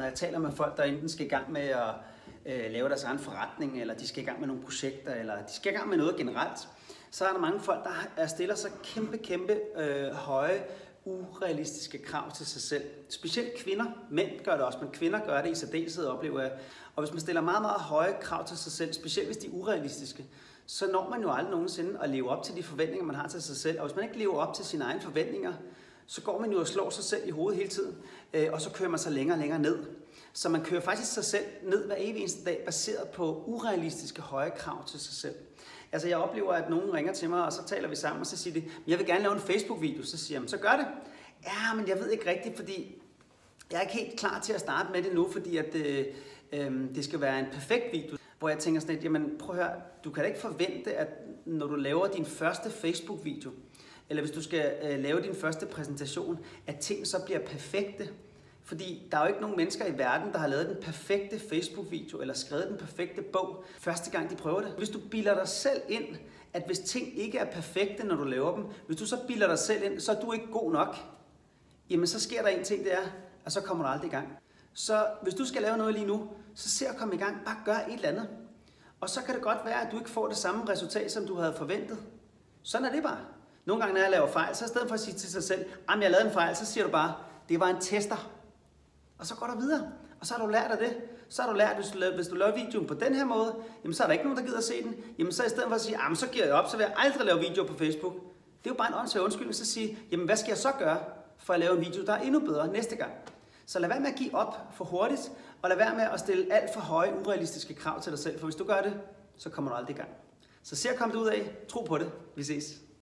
Når jeg taler med folk, der enten skal i gang med at lave deres egen forretning, eller de skal i gang med nogle projekter, eller de skal i gang med noget generelt, så er der mange folk, der stiller sig kæmpe høje, urealistiske krav til sig selv. Specielt kvinder. Mænd gør det også, men kvinder gør det i særdeleshed, oplever jeg. Og hvis man stiller meget høje krav til sig selv, specielt hvis de er urealistiske, så når man jo aldrig nogensinde at leve op til de forventninger, man har til sig selv. Og hvis man ikke lever op til sine egne forventninger, så går man jo og slår sig selv i hovedet hele tiden, og så kører man sig længere ned. Så man kører faktisk sig selv ned hver evig eneste dag, baseret på urealistiske høje krav til sig selv. Altså jeg oplever, at nogen ringer til mig, og så taler vi sammen, og så siger de, jeg vil gerne lave en Facebook-video. Så siger jeg, så gør det. Ja, men jeg ved ikke rigtigt, fordi jeg er ikke helt klar til at starte med det nu, fordi at det skal være en perfekt video. Hvor jeg tænker sådan lidt, jamen prøv at høre, du kan da ikke forvente, at når du laver din første Facebook-video, eller hvis du skal lave din første præsentation, at ting så bliver perfekte. Fordi der er jo ikke nogen mennesker i verden, der har lavet den perfekte Facebook-video, eller skrevet den perfekte bog, første gang de prøver det. Hvis du bilder dig selv ind, at hvis ting ikke er perfekte, når du laver dem, hvis du så bilder dig selv ind, så er du ikke god nok, jamen så sker der en ting, det er, og så kommer du aldrig i gang. Så hvis du skal lave noget lige nu, så se at komme i gang, bare gør et eller andet. Og så kan det godt være, at du ikke får det samme resultat, som du havde forventet. Sådan er det bare. Nogle gange, når jeg laver fejl, så i stedet for at sige til sig selv, jeg lavede en fejl, så siger du bare, det var en tester. Og så går du videre, og så har du lært af det. Så har du lært, hvis du laver videoen på den her måde, jamen så er der ikke nogen, der gider at se den. Jamen så i stedet for at sige, så giver jeg op, så vil jeg aldrig lave video på Facebook. Det er jo bare en åndssvag undskyldning, så at sige, jamen hvad skal jeg så gøre, for at lave en video, der er endnu bedre næste gang. Så lad være med at give op for hurtigt, og lad være med at stille alt for høje, urealistiske krav til dig selv. For hvis du gør det, så kommer du aldrig i gang. Så se at komme det ud af. Tro på det. Vi ses.